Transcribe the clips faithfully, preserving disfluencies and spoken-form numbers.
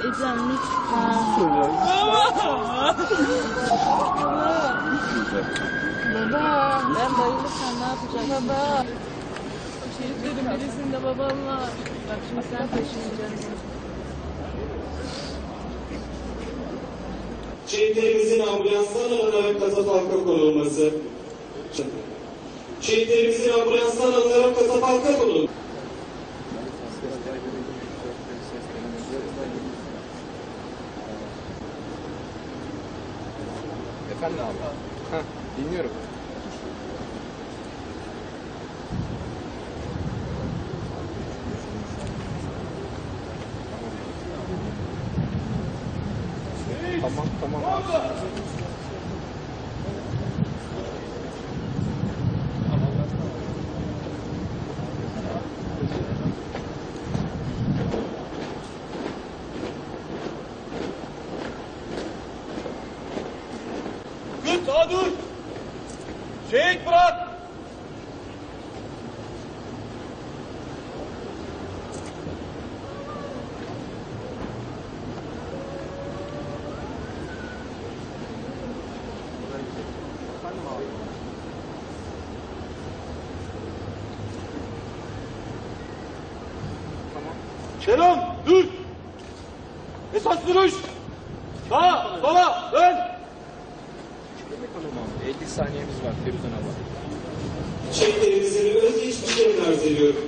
Ecem lütfen. Baba. Ben bayılırsam ne yapacağım? Baba. Şehitlerin birisinde babam var. Bak şimdi sen taşıyacaksın. Şehitlerimizin ambulanstan alınarak katafalka konulması. Şehitlerimizin ambulanstan alınarak katafalka konulması. Efendim abi? Heh, dinliyorum. Tamam, tamam. Dur, sağa dur. Şehit bırak. Selam, dur. Esas duruş. Sağa, sola, dön. elli saniyemiz var Firuzan abla. Şehitlerimizin özgeçmişlerini arz ediyorum.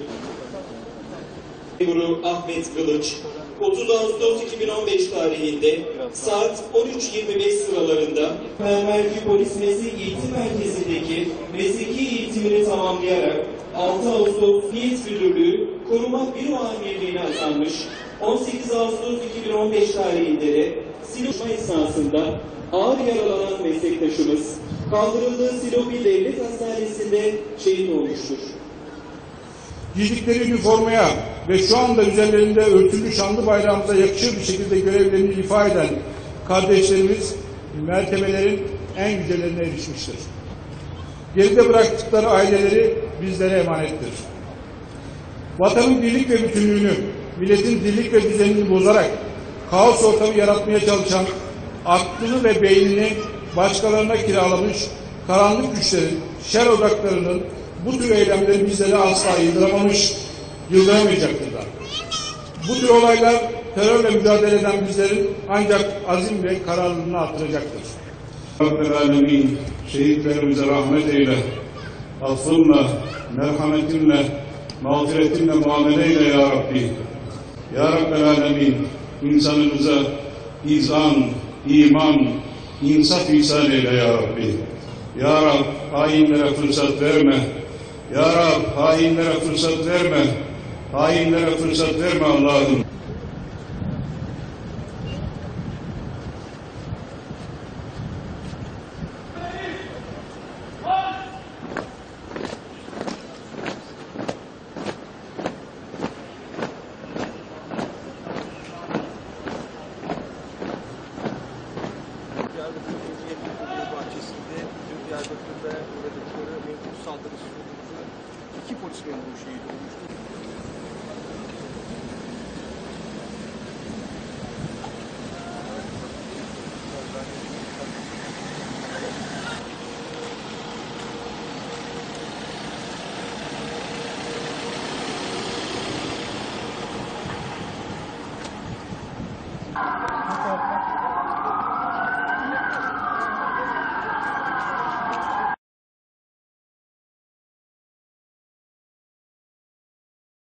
Memuru Ahmet Kılıç, otuz Ağustos iki bin on beş tarihinde saat on üç yirmi beş sıralarında Mermerci Polis Meslek Eğitim Merkezi'ndeki mesleki eğitimini tamamlayarak altı Ağustos Niyet Müdürlüğü Koruma Büro Amirliğine atanmış, on sekiz Ağustos iki bin on beş tarihinde de Sinop'ma esnasında ağır yaralanan meslektaşımız kaldırıldığı Silopi Devlet Hastanesi'nde şehit olmuştur. Giydikleri üniformaya ve şu anda üzerlerinde örtülü şanlı bayrağımıza yakışır bir şekilde görevlerini ifa eden kardeşlerimiz mertebelerin en yücelerine erişmiştir. Geride bıraktıkları aileleri bizlere emanettir. Vatanın birlik ve bütünlüğünü, milletin dirlik ve düzenini bozarak kaos ortamı yaratmaya çalışan, aklını ve beynini başkalarına kiralamış karanlık güçlerin, şer odaklarının bu tür eylemleri bizlere asla yıldıramamış, yıldıramayacaktır da. Bu tür olaylar terörle mücadele eden bizlerin ancak azim ve kararlılığını artıracaktır. Rabbel Alemin, şehitlerimize rahmet eyle, affınla, merhametinle, mağfiretinle muamele eyle ya Rabbi. Ya Rabbel Alemin, insanımıza izan, iman, insaf ihsan eyle ya Rabbi. Ya Rab, hainlere fırsat verme. Ya Rab, hainlere fırsat verme. Hainlere fırsat verme Allah'ım. Diyarbakır'da uğradıkları mevcut saldırısı sonucu iki polis memuru şehit olmuştu. Hatta